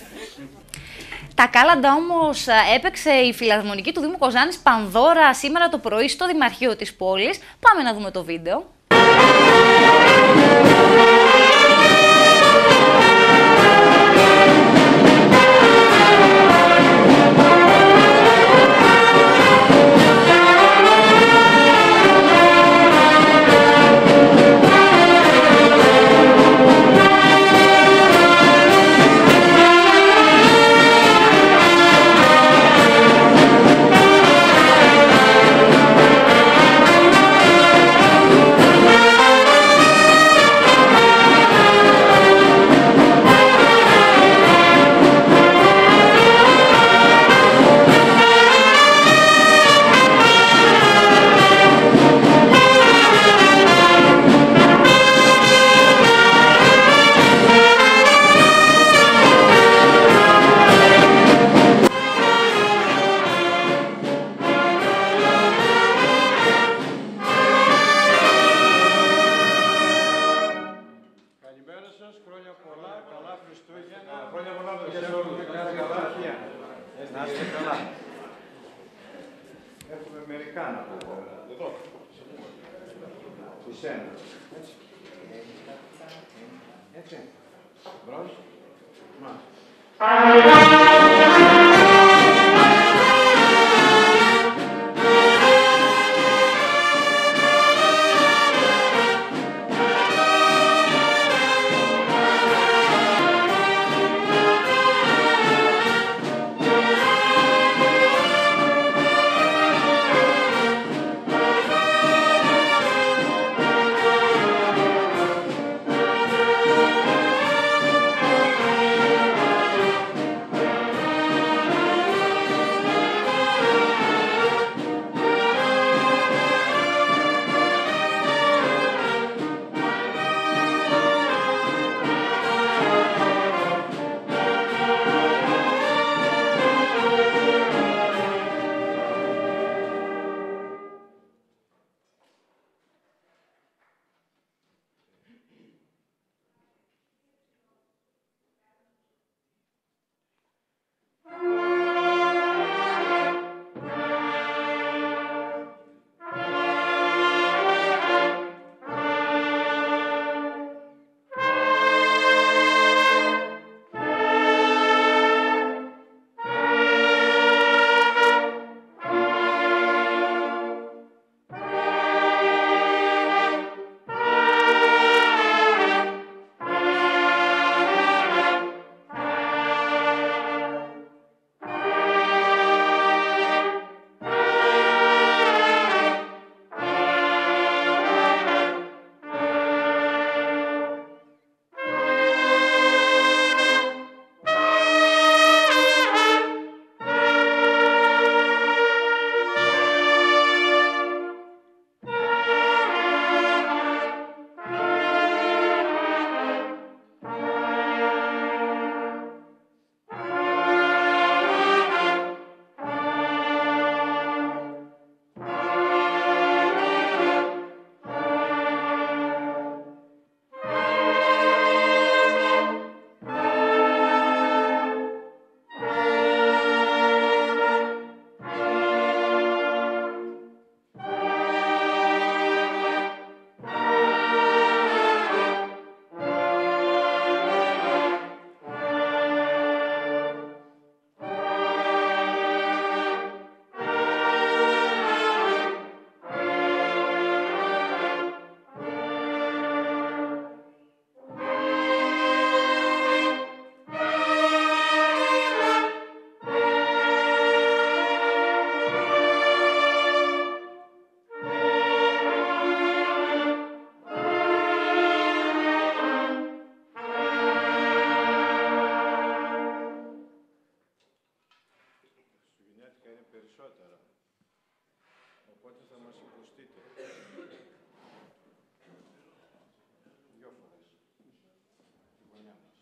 Τα κάλαντα όμως έπαιξε η Φιλαρμονική του Δήμου Κοζάνης Πανδώρα σήμερα το πρωί στο Δημαρχείο της πόλης. Πάμε να δούμε το βίντεο. Οπότε θα μας υποστείτε. Δυο φορές. Τη γωνιά μας.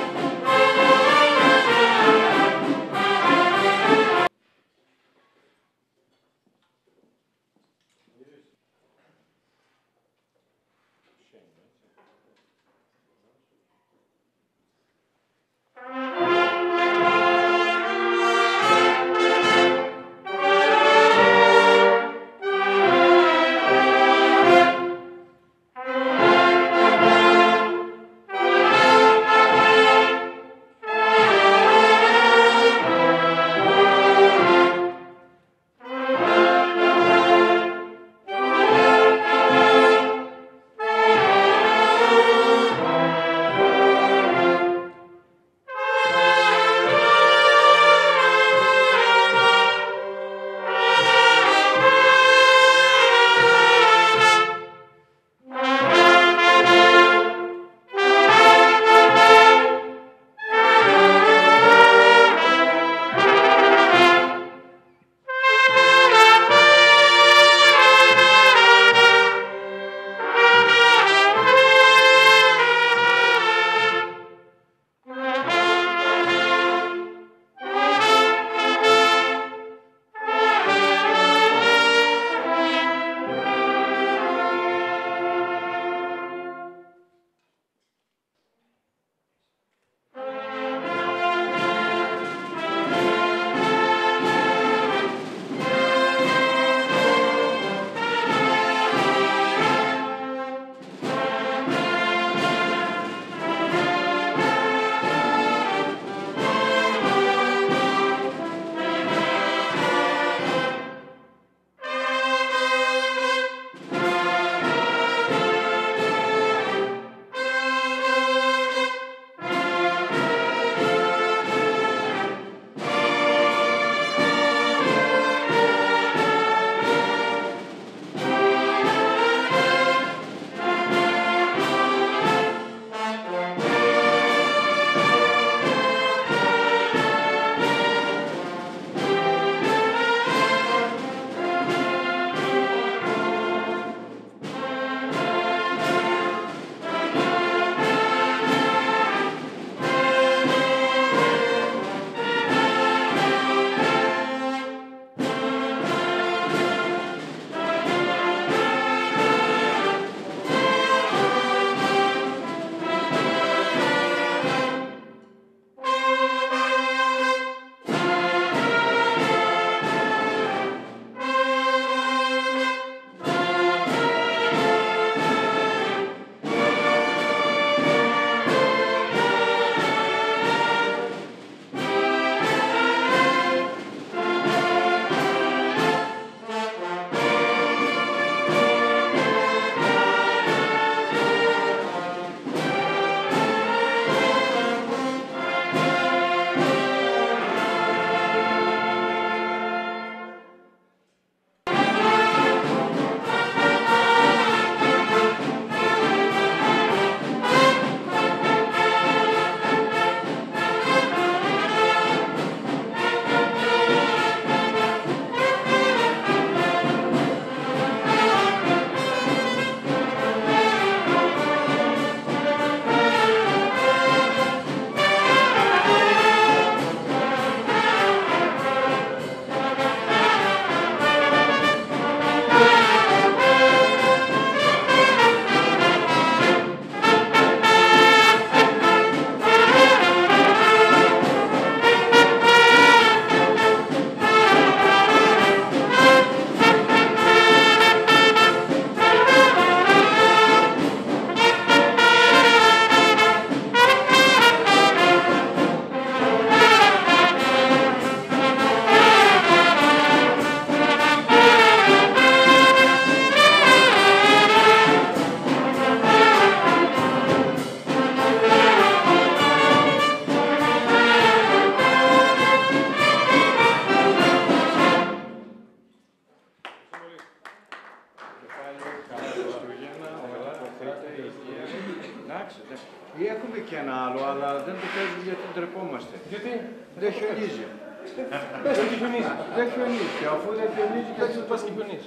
Ή έχουμε και ένα άλλο, αλλά δεν το παίζουμε γιατί ντρεπόμαστε. Γιατί? Δεν χιονίζει. Δεν χιονίζει. Δεν χιονίζει. Αφού δεν χιονίζει, γιατί το πας και χιονίζει.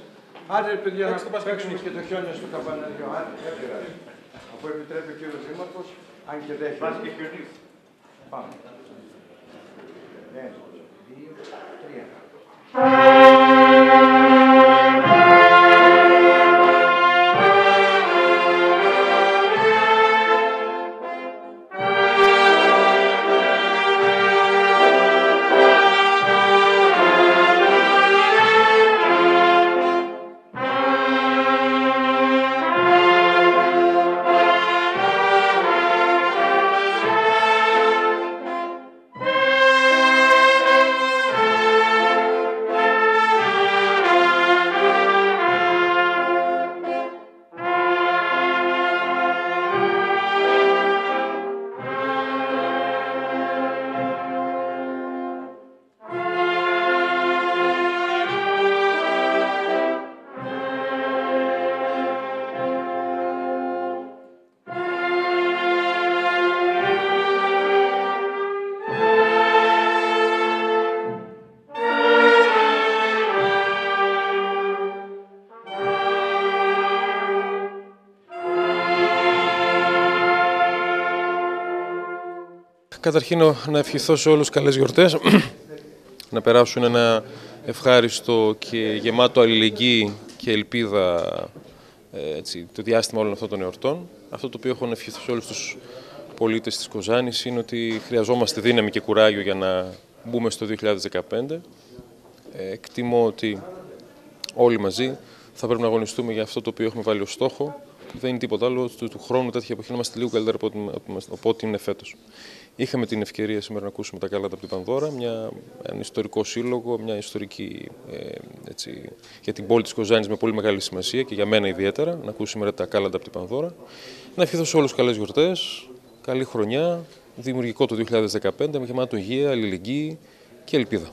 Άντε παιδιά να παίξουμε και το χιόνια στο καμπαναριό. Άντε, δεν πειράζει. Αφού επιτρέπει ο κύριος Δήμαρχος, αν και δεν έχει. Πάμε. Ένα, δύο, τρία. Καταρχήν να ευχηθώ σε όλους καλές γιορτές, να περάσουν ένα ευχάριστο και γεμάτο αλληλεγγύη και ελπίδα έτσι, το διάστημα όλων αυτών των εορτών. Αυτό το οποίο έχω να ευχηθώ σε όλους τους πολίτες της Κοζάνης είναι ότι χρειαζόμαστε δύναμη και κουράγιο για να μπούμε στο δύο χιλιάδες δεκαπέντε. Εκτιμώ ότι όλοι μαζί θα πρέπει να αγωνιστούμε για αυτό το οποίο έχουμε βάλει ως στόχο. Δεν είναι τίποτα άλλο του, του χρόνου τέτοια εποχή να είμαστε λίγο καλύτερα από ό,τι, από ό,τι είναι φέτος. Είχαμε την ευκαιρία σήμερα να ακούσουμε τα κάλαντα από την Πανδώρα, μια, ένα ιστορικό σύλλογο, μια ιστορική ε, έτσι, για την πόλη της Κοζάνης με πολύ μεγάλη σημασία και για μένα ιδιαίτερα, να ακούσουμε σήμερα τα κάλαντα από την Πανδώρα. Να ευχηθώ σε όλους καλές γιορτές, καλή χρονιά, δημιουργικό το δύο χιλιάδες δεκαπέντε με γεμάτο υγεία, αλληλεγγύη και ελπίδα.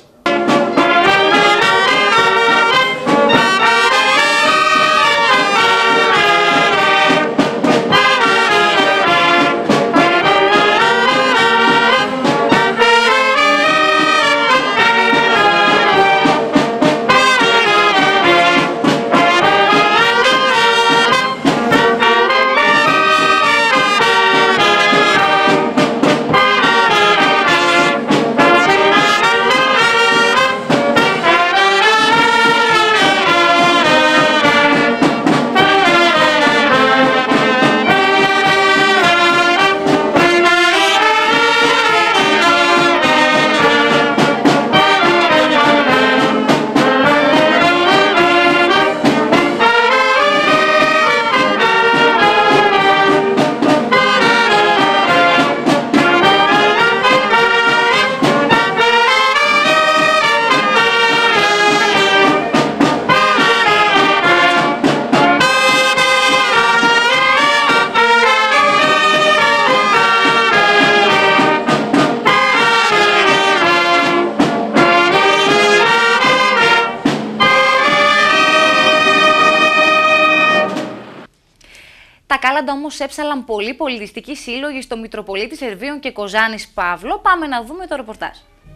Τα κάλαντα όμως έψαλαν πολλοί πολιτιστικοί σύλλογοι στο Μητροπολίτη Σερβίων και Κοζάνης Παύλο. Πάμε να δούμε το ρεπορτάζ.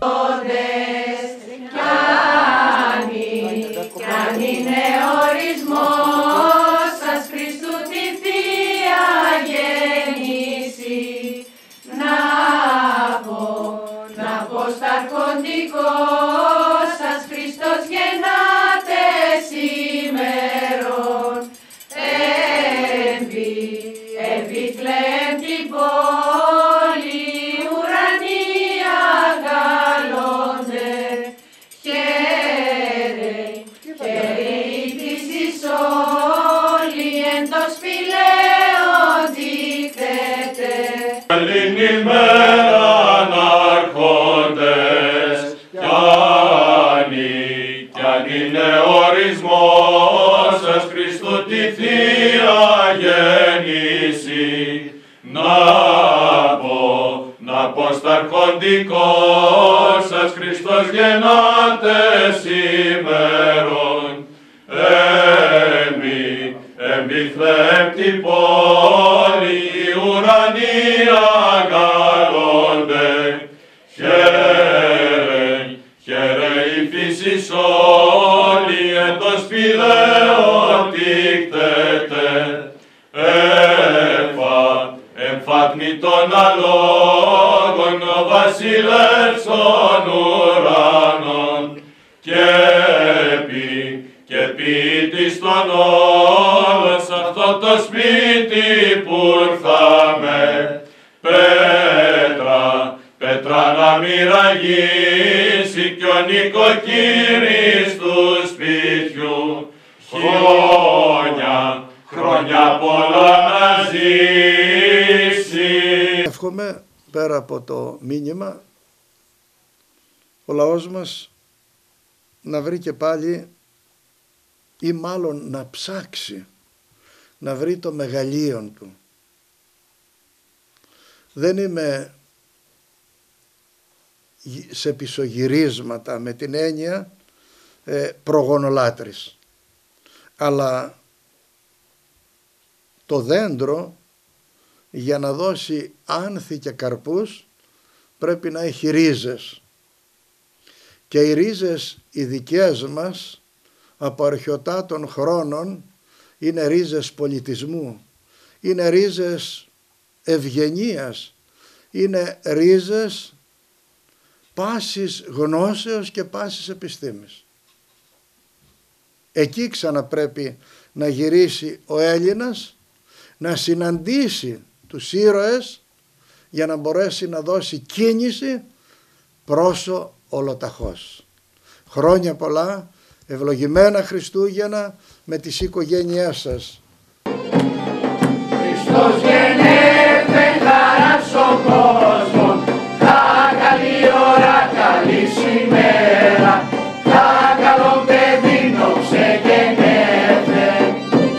Κι αν είναι ορισμός σας Χριστού τη Θεία Γέννηση, να πω, να πω σταρκοντικό σας Χριστός γεννάτε σήμερον, έμβη, έμβηθλεμ την πόλη ουρανοί αγκαλώνται, χαίρε, χαίρε η φύσης όλη εν το σπηλαίον δείχνεται. Καλήν ημέραν αρχόντες, κι αν είναι ορισμός σας Χριστού τη Θεία Γέννηση, να πω, να πω σταρκοντικός σας Χριστός γεννάτε σήμερον, έμι, εμιθλεμ την πόλη ουρανοί αγκαλώνται, χαίρε, χαίρε η φύσης όλη εν το σπηλαίον στον ουρανόν και πει και πίτι στον όλων σ' αυτό το σπίτι που ήρθαμε. Πέτρα, πέτρα να μοιραγήσει κι ο νοικοκύρης του σπιτιού. Χρόνια, χρόνια πολλά να ζήσει. Εύχομαι πέρα από το μήνυμα ο λαός μας να βρει και πάλι ή μάλλον να ψάξει να βρει το μεγαλείον του. Δεν είμαι σε πισωγυρίσματα με την έννοια ε, προγονολάτρης, αλλά το δέντρο για να δώσει άνθη και καρπούς πρέπει να έχει ρίζες, και οι ρίζες οι δικές μας από αρχαιοτάτων χρόνων είναι ρίζες πολιτισμού, είναι ρίζες ευγενίας, είναι ρίζες πάσης γνώσεως και πάσης επιστήμης. Εκεί ξαναπρέπει να γυρίσει ο Έλληνας, να συναντήσει τους ήρωες για να μπορέσει να δώσει κίνηση πρόσω ολοταχώς. Χρόνια πολλά, ευλογημένα Χριστούγεννα με τις οικογένειές σας. Χριστός γεννέται χαρά στον κόσμο, τα καλή ώρα, καλή σημέρα, τα καλό παιδί νόξε γεννέται.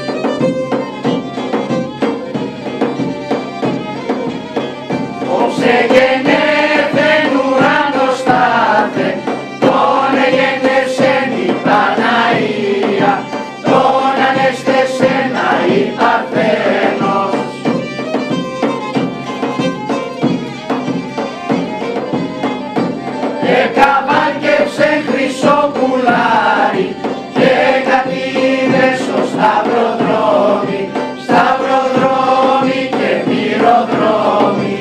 Όψε γεννέται ουρανός τάθε, τον εγέννεσεν η Παναία, τον ανέστησεν η Παρθένος. Εκαβάλκεψε χρυσό πουλάρι και κατήρε στο σταυροδρόμι, σταυροδρόμι και μυροδρόμι.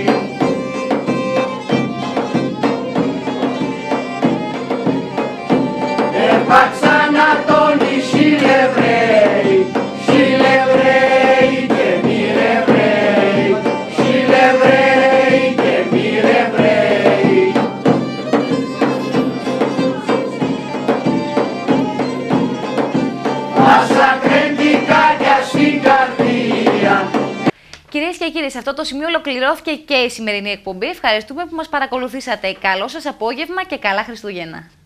Έρπαξαν ατόνοι Σιλεβραίοι, Σιλεβραίοι και μυρεβραίοι, Σιλεβραίοι και μυρεβραίοι. Κυρίες και κύριοι, σε αυτό το σημείο ολοκληρώθηκε και η σημερινή εκπομπή. Ευχαριστούμε που μας παρακολουθήσατε. Καλό σας απόγευμα και καλά Χριστούγεννα.